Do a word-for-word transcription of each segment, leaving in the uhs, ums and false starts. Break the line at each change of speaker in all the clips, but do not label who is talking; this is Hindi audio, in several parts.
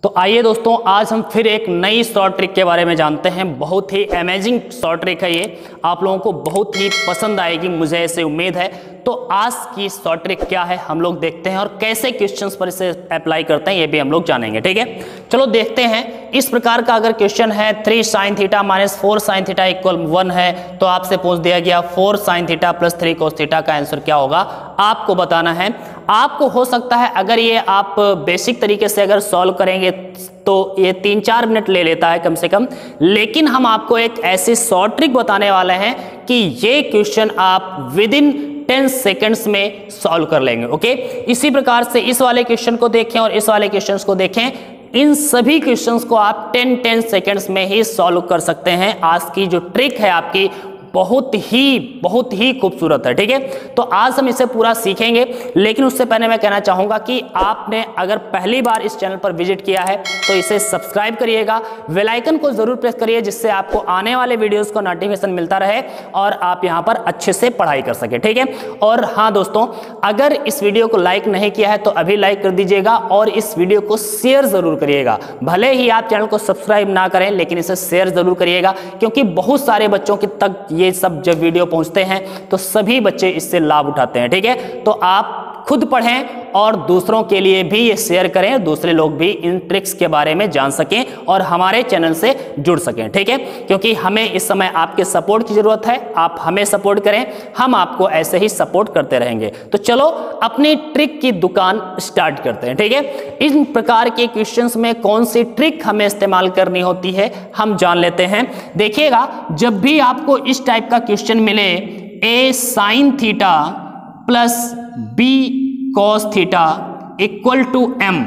तो आइए दोस्तों, आज हम फिर एक नई शॉर्ट ट्रिक के बारे में जानते हैं। बहुत ही अमेजिंग शॉर्ट ट्रिक है ये, आप लोगों को बहुत ही पसंद आएगी, मुझे ऐसे उम्मीद है। तो आज की शॉर्ट ट्रिक क्या है हम लोग देखते हैं, और कैसे क्वेश्चंस पर इसे अप्लाई करते हैं ये भी हम लोग जानेंगे। ठीक है, चलो देखते हैं। इस प्रकार का अगर क्वेश्चन है three sine theta minus four sine theta equal one है, तो आपसे पूछ दिया गया four sine theta plus three cos theta का आंसर क्या होगा, आपको बताना है। आपको हो सकता है अगर ये आप बेसिक तरीके से अगर सॉल्व करेंगे तो ये तीन चार मिनट ले लेता है कम से कम, लेकिन हम आपको एक ऐसी शॉर्ट ट्रिक बताने वाले हैं कि ये क्वेश्चन आप विद इन टेन सेकेंड्स में सॉल्व कर लेंगे। ओके, इसी प्रकार से इस वाले क्वेश्चन को देखें और इस वाले क्वेश्चन को देखें, इन सभी क्वेश्चंस को आप टेन टेन सेकेंड्स में ही सॉल्व कर सकते हैं। आज की जो ट्रिक है आपकी बहुत ही बहुत ही खूबसूरत है। ठीक है, तो आज हम इसे पूरा सीखेंगे, लेकिन उससे पहले मैं कहना चाहूंगा कि आपने अगर पहली बार इस चैनल पर विजिट किया है तो इसे सब्सक्राइब करिएगा, बेल आइकन को जरूर प्रेस करिए, जिससे आपको आने वाले वीडियोस का नोटिफिकेशन मिलता रहे और आप यहां पर अच्छे से पढ़ाई कर सके। ठीक है, और हाँ दोस्तों, अगर इस वीडियो को लाइक नहीं किया है तो अभी लाइक कर दीजिएगा और इस वीडियो को शेयर जरूर करिएगा। भले ही आप चैनल को सब्सक्राइब ना करें, लेकिन इसे शेयर जरूर करिएगा, क्योंकि बहुत सारे बच्चों के तक ये सब जब वीडियो पहुंचते हैं तो सभी बच्चे इससे लाभ उठाते हैं। ठीक है, तो आप खुद पढ़ें और दूसरों के लिए भी ये शेयर करें, दूसरे लोग भी इन ट्रिक्स के बारे में जान सकें और हमारे चैनल से जुड़ सकें। ठीक है, क्योंकि हमें इस समय आपके सपोर्ट की जरूरत है, आप हमें सपोर्ट करें, हम आपको ऐसे ही सपोर्ट करते रहेंगे। तो चलो अपनी ट्रिक की दुकान स्टार्ट करते हैं। ठीक है, इन प्रकार के क्वेश्चंस में कौन सी ट्रिक हमें इस्तेमाल करनी होती है हम जान लेते हैं। देखिएगा, जब भी आपको इस टाइप का क्वेश्चन मिले, A sine theta plus B cos theta equal to M,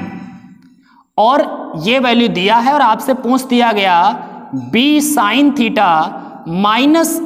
और ये वैल्यू दिया है और आपसे पूछ दिया गया B sine theta minus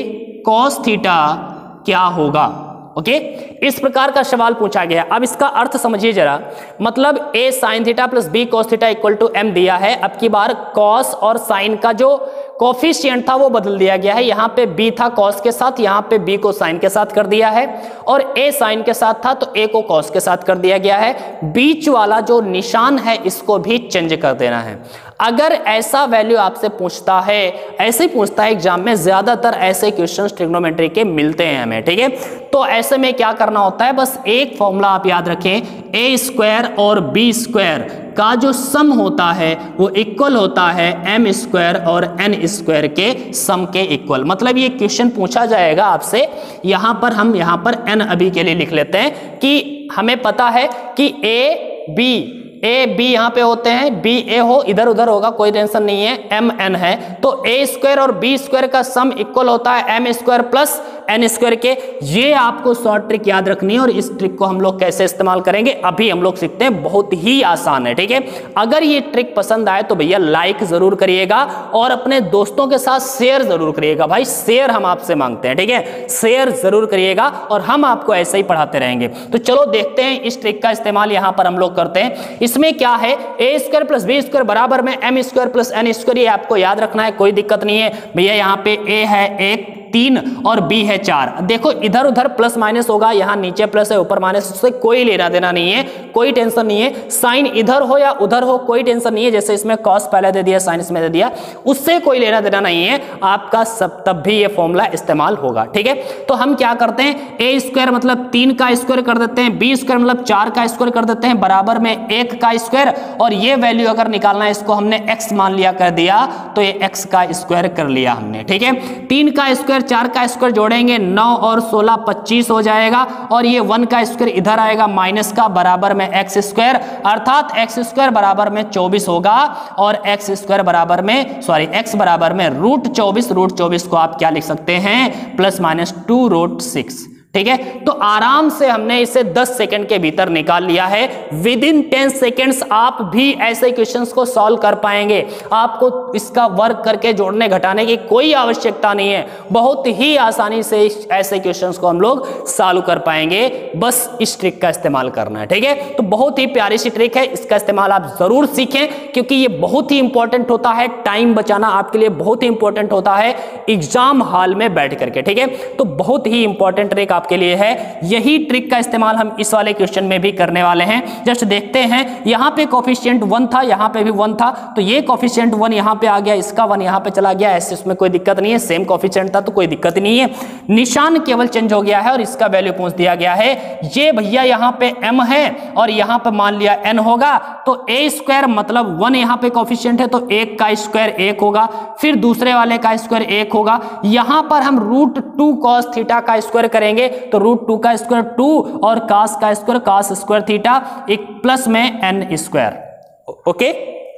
A cos theta क्या होगा। ओके, इस प्रकार का सवाल पूछा गया। अब इसका अर्थ समझिए जरा, मतलब A sine theta plus B cos theta equal to M दिया है। अब की बार कॉस और साइन का जो कोफिशिएंट था वो बदल दिया गया है। यहाँ पे b था कॉस के साथ, यहाँ पे b को साइन के साथ कर दिया है, और a साइन के साथ था तो a को कॉस के साथ कर दिया गया है। बीच वाला जो निशान है इसको भी चेंज कर देना है। अगर ऐसा वैल्यू आपसे पूछता है, ऐसे ही पूछता है एग्जाम में, ज्यादातर ऐसे क्वेश्चंस ट्रिग्नोमेट्री के मिलते हैं हमें। ठीक है, तो ऐसे में क्या करना होता है, बस एक फॉर्मूला आप याद रखें, ए स्क्वायर और बी स्क्वायर का जो सम होता है वो इक्वल होता है एम स्क्वायर और एन स्क्वायर के सम के इक्वल। मतलब ये क्वेश्चन पूछा जाएगा आपसे, यहां पर हम यहां पर एन अभी के लिए लिख लेते हैं कि हमें पता है कि ए बी ए बी यहाँ पे होते हैं, बी ए हो इधर उधर होगा, कोई टेंशन नहीं है, एम एन है, तो ए स्क्वायर और बी स्क्वायर का सम इक्वल होता है M square plus N square के। ये आपको शॉर्ट ट्रिक याद रखनी है, और इस ट्रिक को हम लोग कैसे इस्तेमाल करेंगे अभी हम लोग सीखते हैं, बहुत ही आसान है। ठीक है, अगर ये ट्रिक पसंद आए तो भैया लाइक जरूर करिएगा और अपने दोस्तों के साथ शेयर जरूर करिएगा। भाई शेयर हम आपसे मांगते हैं। ठीक है, शेयर जरूर करिएगा और हम आपको ऐसे ही पढ़ाते रहेंगे। तो चलो देखते हैं, इस ट्रिक का इस्तेमाल यहां पर हम लोग करते हैं। इसमें क्या है, A square plus B square बराबर में M square plus N square, ये आपको याद रखना है, कोई दिक्कत नहीं है भैया। यहाँ पे ए है एक तीन और बी है चार। देखो इधर उधर प्लस माइनस होगा, यहाँ नीचे प्लस है ऊपर माइनस, उससे कोई लेना देना नहीं है, कोई टेंशन नहीं है। साइन इधर हो या उधर हो कोई टेंशन नहीं है, जैसे इसमें कॉस पहले दे दिया साइन इसमें दे दिया, उससे कोई लेना देना नहीं है आपका, सब तब भी ये फॉर्मूला इस्तेमाल होगा। ठीक है, तो हम क्या करते हैं, ए स्क्वायर मतलब तीन का स्क्वायर कर देते हैं, बी स्क्वायर मतलब चार का स्क्वायर कर देते हैं, बराबर में एक का स्क्वायर, और ये वैल्यू अगर निकालना है इसको हमने एक्स मान लिया कर दिया, तो ये एक्स का स्क्वायर कर लिया हमने। ठीक है, तीन का स्क्वायर चार का स्क्वायर जोड़ेंगे, नौ और सोलह पच्चीस हो जाएगा, और ये वन का स्क्वायर इधर आएगा माइनस का, बराबर में एक्स स्क्वायर, अर्थात एक्स स्क्वायर बराबर में चौबीस होगा, और एक्स स्क्वायर बराबर में सॉरी एक्स बराबर में रूट चौबीस। रूट चौबीस को आप क्या लिख सकते हैं, plus minus two root six. ठीक है, तो आराम से हमने इसे दस सेकंड के भीतर निकाल लिया है। विद इन टेन सेकेंड्स आप भी ऐसे क्वेश्चंस को सॉल्व कर पाएंगे। आपको इसका वर्क करके जोड़ने घटाने की कोई आवश्यकता नहीं है, बहुत ही आसानी से ऐसे क्वेश्चंस को हम लोग सॉल्व कर पाएंगे, बस इस ट्रिक का इस्तेमाल करना है। ठीक है, तो बहुत ही प्यारी सी ट्रिक है, इसका इस्तेमाल आप जरूर सीखें, क्योंकि ये बहुत ही इंपॉर्टेंट होता है। टाइम बचाना आपके लिए बहुत ही इंपॉर्टेंट होता है एग्जाम हॉल में बैठ करके। ठीक है, तो बहुत ही इंपॉर्टेंट ट्रिक आपके लिए है। यही ट्रिक का इस्तेमाल हम इस वाले क्वेश्चन में भी करने वाले हैं। जस्ट देखते हैं, यहाँ पे कोफिशिएंट वन था, यहाँ पे भी वन था, तो ये कोफिशिएंट वन यहाँ पे आ गया, इसका वन यहाँ पे चला गया, ऐसे उसमें कोई दिक्कत नहीं है, सेम कोफिशिएंट था तो कोई दिक्कत नहीं है। निशान केवल चेंज हो गया है और इसका वैल्यू पूछ दिया गया है। ये भैया यहाँ पे m है और यहाँ पे मान लिया n होगा, तो ए स्क्वायर मतलब वन यहाँ पे कोफिशिएंट है तो एक का स्क्वायर एक होगा, फिर दूसरे वाले का स्क्वायर एक होगा। यहाँ पर हम रूट टू कॉस थीटा का स्क्वायर करेंगे तो रूट टू का स्क्वायर टू और कास का स्क्वायर कास स्क्वायर थीटा, एक प्लस में एन स्क्वायर। ओके,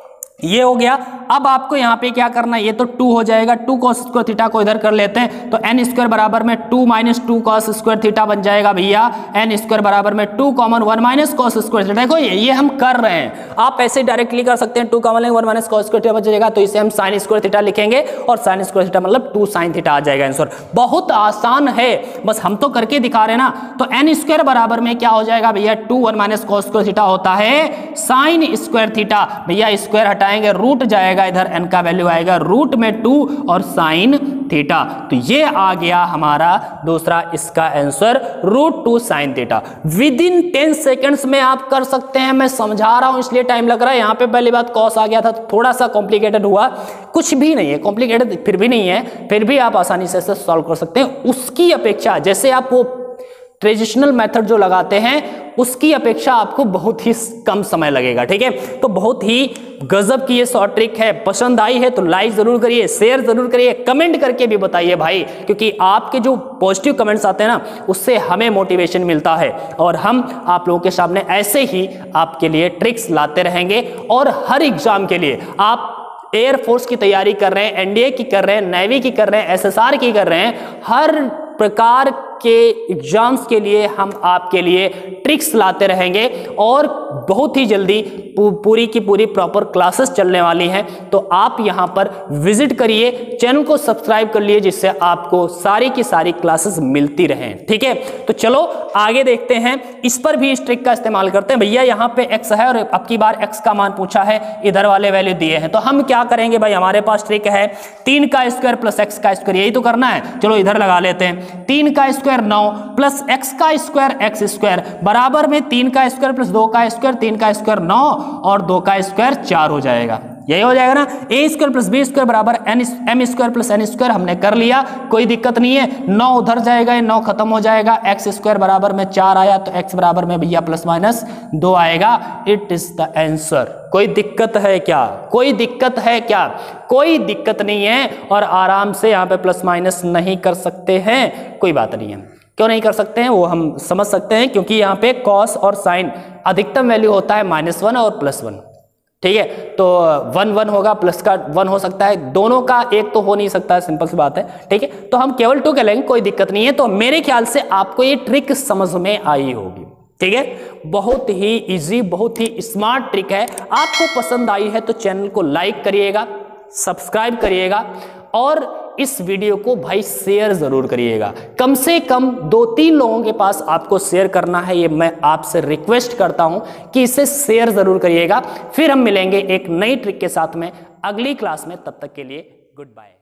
ये हो गया। अब आपको यहाँ पे क्या करना है, ये तो टू हो जाएगा, टू कॉस स्क्वायर थीटा को इधर कर लेते हैं तो एन स्क्वायर बराबर में two minus two cos square theta बन जाएगा भैया। एन स्क्वायर बराबर में two common one minus cos square theta. देखो ये ये हम कर रहे हैं, आप ऐसे डायरेक्टली कर सकते हैं, two common one minus cos square theta बच जाएगा तो इसे हम साइन स्क्वायर थीटा लिखेंगे और साइन स्क्वायर थीटा मतलब टू साइन थीटा आ जाएगा आंसर। बहुत आसान है, बस हम तो करके दिखा रहे ना। तो एन स्क्वायर बराबर में क्या हो जाएगा भैया, two one minus cos square theta होता है साइन स्क्वायर थीटा। भैया स्क्वायर हटाएंगे, रूट जाएगा, इधर n का वैल्यू आएगा रूट में टू और साइन थीटा। तो ये आ गया हमारा दूसरा इसका answer, root two sine theta. Within ten seconds में आप कर सकते हैं। मैं समझा रहा हूं इसलिए टाइम लग रहा है। यहां पे पहली बात कॉस आ गया था तो थोड़ा सा कॉम्प्लिकेटेड हुआ, कुछ भी नहीं है कॉम्प्लिकेटेड, फिर भी नहीं है, फिर भी आप आसानी से इसे सॉल्व कर सकते हैं। उसकी अपेक्षा जैसे आप वो ट्रेडिशनल मेथड जो लगाते हैं उसकी अपेक्षा आपको बहुत ही कम समय लगेगा। ठीक है, तो बहुत ही गजब की ये शॉर्ट ट्रिक है। पसंद आई है तो लाइक जरूर करिए, शेयर जरूर करिए, कमेंट करके भी बताइए भाई, क्योंकि आपके जो पॉजिटिव कमेंट्स आते हैं ना उससे हमें मोटिवेशन मिलता है और हम आप लोगों के सामने ऐसे ही आपके लिए ट्रिक्स लाते रहेंगे। और हर एग्जाम के लिए आप एयरफोर्स की तैयारी कर रहे हैं, एनडीए की कर रहे हैं, नेवी की कर रहे हैं, एसएसआर की कर रहे हैं, हर प्रकार के एग्जाम्स के लिए हम आपके लिए ट्रिक्स लाते रहेंगे और बहुत ही जल्दी पूरी की पूरी प्रॉपर क्लासेस चलने वाली हैं। तो आप यहां पर विजिट करिए, चैनल को सब्सक्राइब कर लिए जिससे आपको सारी की सारी क्लासेस मिलती रहें। ठीक है, तो चलो आगे देखते हैं, इस पर भी इस ट्रिक का इस्तेमाल करते हैं। भैया यहां पे x है और अब की बार x का मान पूछा है, इधर वाले वैल्यू दिए हैं, तो हम क्या करेंगे भाई, हमारे पास ट्रिक है तीन का स्क्वायर प्लस एक्स का स्क्वायर, यही तो करना है। चलो इधर लगा लेते हैं, तीन का स्क्वायर नौ प्लस एक्स का स्क्वायर एक्स स्क्वायर बराबर में तीन का स्क्वायर प्लस दो का स्क्वायर, तीन का स्क्वायर नौ और दो का स्क्वायर चार हो जाएगा। यही हो जाएगा ना, A square plus B square बराबर N M square plus N square हमने कर लिया, कोई दिक्कत नहीं है। नौ उधर जाएगा, नौ खत्म हो जाएगा, एक्स स्क्वायर बराबर में चार आया तो एक्स बराबर में भैया प्लस माइनस दो आएगा। It is the answer. कोई दिक्कत है क्या, कोई दिक्कत है क्या, कोई दिक्कत नहीं है। और आराम से यहाँ पे प्लस माइनस नहीं कर सकते हैं, कोई बात नहीं है। क्यों नहीं कर सकते हैं वो हम समझ सकते हैं, क्योंकि यहाँ पे कॉस और साइन अधिकतम वैल्यू होता है माइनस वन और प्लस वन। ठीक है, तो वन वन होगा, प्लस का वन हो सकता है, दोनों का एक तो हो नहीं सकता है, सिंपल सी बात है। ठीक है, तो हम केवल टू के लेंगे, कोई दिक्कत नहीं है। तो मेरे ख्याल से आपको ये ट्रिक समझ में आई होगी। ठीक है, बहुत ही इजी, बहुत ही स्मार्ट ट्रिक है। आपको पसंद आई है तो चैनल को लाइक करिएगा, सब्सक्राइब करिएगा और इस वीडियो को भाई शेयर जरूर करिएगा। कम से कम दो तीन लोगों के पास आपको शेयर करना है, ये मैं आपसे रिक्वेस्ट करता हूं कि इसे शेयर जरूर करिएगा। फिर हम मिलेंगे एक नई ट्रिक के साथ में अगली क्लास में, तब तक के लिए गुड बाय।